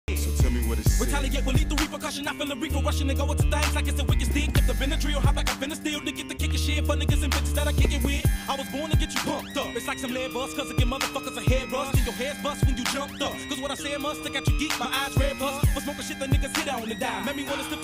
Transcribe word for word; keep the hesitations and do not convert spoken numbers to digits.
So tell me what it says. Retaliate with lethal repercussion. I feel a reefer rushing and go into things like it's a wicked stick. If the been a trio, hop like I finna steal to get the kicking shit for niggas and bitches that I kick it with. I was born to get you pumped up. It's like some lead bust, cause I get motherfuckers a head rust. And your head's bust when you jumped up. Cause what I said must stick out your geek, my eyes red bust. For smoking shit the niggas hit on the die. Made me wanna slip